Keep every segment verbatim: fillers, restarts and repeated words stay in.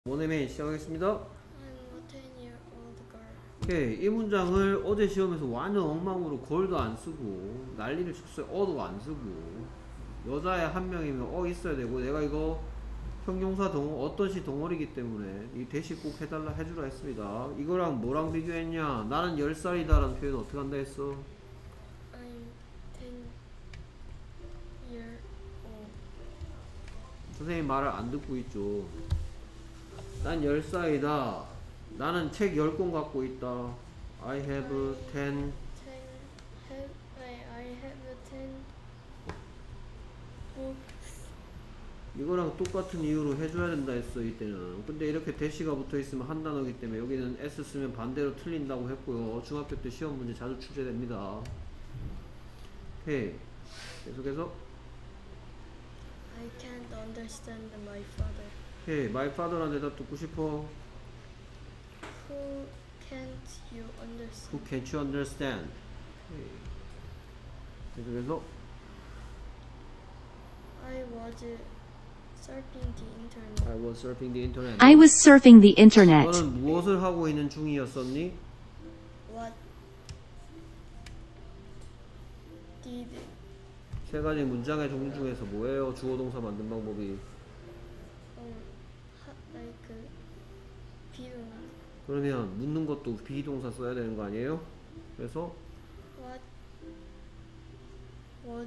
모네메인 시작하겠습니다. I'm a ten-year-old girl. 오케이, 이 문장을 어제 시험에서 완전 엉망으로 걸도 안 쓰고 난리를 쳤어요. 어도 안 쓰고 여자애 한 명이면 어 있어야 되고 내가 이거 형용사 동 어떤 시 덩어리기 때문에 이 대시 꼭 해달라 해주라 했습니다. 이거랑 뭐랑 비교했냐? 나는 열 살이다 라는 표현 어떻게 한다 했어? I'm ten-year-old. 선생님 말을 안 듣고 있죠. 난 열 살이다. 나는 책 열 권 갖고 있다. I have ten. ten have I, I have ten books. 이거랑 똑같은 이유로 해줘야 된다 했어 이때는. 근데 이렇게 대시가 붙어있으면 한 단어기 때문에 여기는 S 쓰면 반대로 틀린다고 했고요. 중학교 때 시험 문제 자주 출제됩니다. 오케이, 계속해서 I can't understand my father. 오케이, my father란 대답 듣고 싶어. Who can't you understand? Who can't you understand? 오케이. 계속해서 I was surfing the internet. I was surfing the internet. I was surfing the internet. 너는 무엇을 하고 있는 중이었었니? What did 세 가지 문장의 종류 중에서 뭐예요? 주어 동사 만든 방법이. um ha, like 비동 그러면 묻는 것도 비동사 써야 되는 거 아니에요? 그래서 What was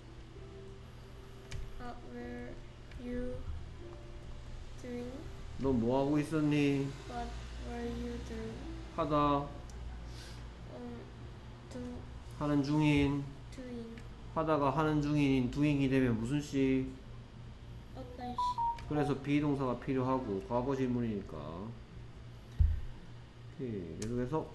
uh, were you doing? 넌 뭐 하고 있었니? What were you doing? 하다, Um, do 하는 중인, doing 하다가 하는 중인 doing이 되면 무슨 시? 어떤 시? 그래서 비동사가 필요하고 과거 질문이니까. 오케이, 계속해서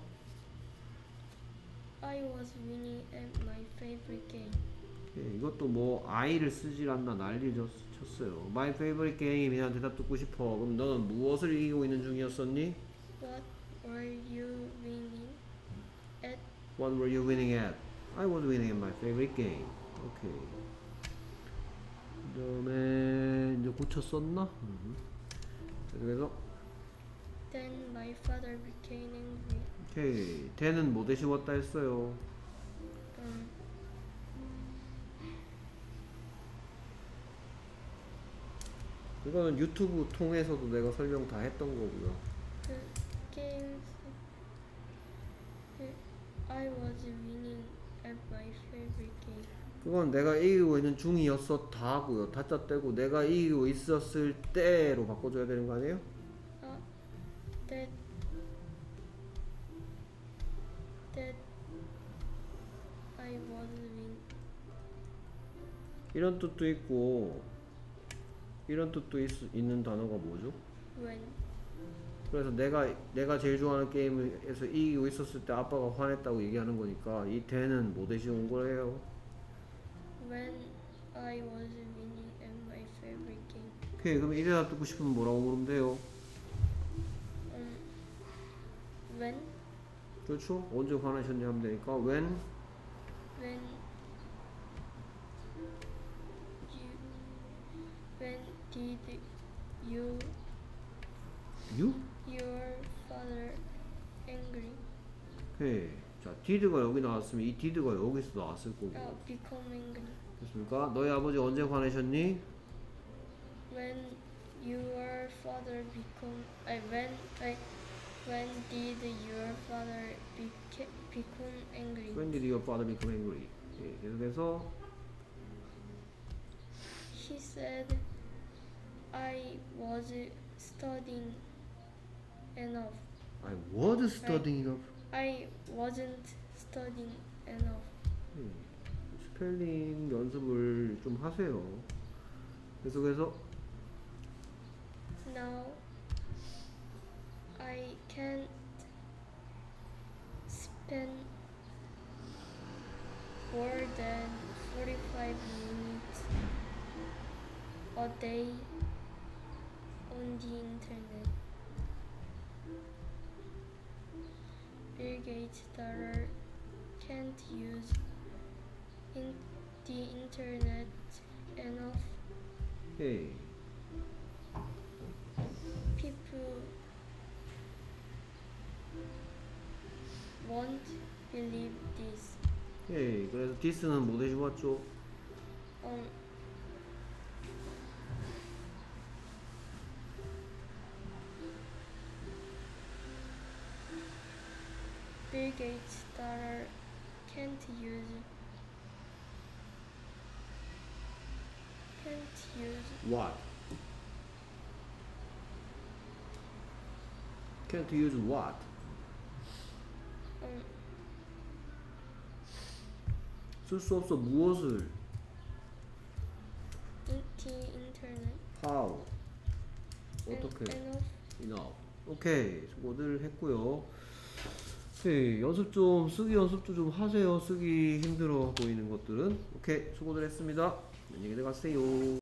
I was winning at my favorite game. 오케이, 이것도 뭐 I를 쓰질 않나 난리 쳤- 쳤어요. My favorite game이라는 대답 듣고 싶어. 그럼 너는 무엇을 이기고 있는 중이었었니? What were you winning at? What were you winning at? I was winning at my favorite game. 오케이. 그 다음에 이제 고쳤었나? 음. 그래서 Then my father became angry. 오케이. 대는 뭐 대신 왔다 했어요? Um, 이거는 유튜브 통해서도 내가 설명 다 했던 거고요. the games I was winning at my favorite game. 그건 내가 이기고 있는 중이었었다 하고요. 다짜 떼고 내가 이기고 있었을 때로 바꿔줘야 되는 거 아니에요? Uh, that that I was win. 이런 뜻도 있고 이런 뜻도 있, 있는 단어가 뭐죠? When 그래서 내가 내가 제일 좋아하는 게임에서 이기고 있었을 때 아빠가 화냈다고 얘기하는 거니까 이 대는 뭐 대신 온 거예요? when I was winning at my favorite game. 오케이, 그럼 이 대답 듣고 싶으면 뭐라고 물으면 돼요? Um, when 그렇죠? 언제 화나셨냐 하면 되니까 when when you when did you you? your father angry? 오케이. 자, did가 여기 나왔으면 이 did가 여기서 나왔을 거고. Uh, become angry. 됐습니까? 너희 아버지 언제 화내셨니? When your father become I when I when did your father beca- become angry? When did your father become angry? 예, 계속해서 He said I was studying enough. I was studying enough. I wasn't studying enough. 예, 스펠링 연습을 좀 하세요. 계속해서 Now I can't spend more than forty-five minutes a day on the internet. Bill Gates' daughter can't use in the internet enough. 오케이. People won't believe this. 오케이. 그래서 this는 뭐 대신 왔죠? Um, Bill Gates' daughter can't use can't use What? Can't use what? um, 쓸 수 없어 무엇을? the internet. How? 어떻게? Enough. Enough. 오케이. 수고들 했고요. 오케이. 연습 좀 쓰기 연습도 좀 하세요. 쓰기 힘들어 보이는 것들은. 오케이. 수고들 했습니다. 안녕히 들어가세요.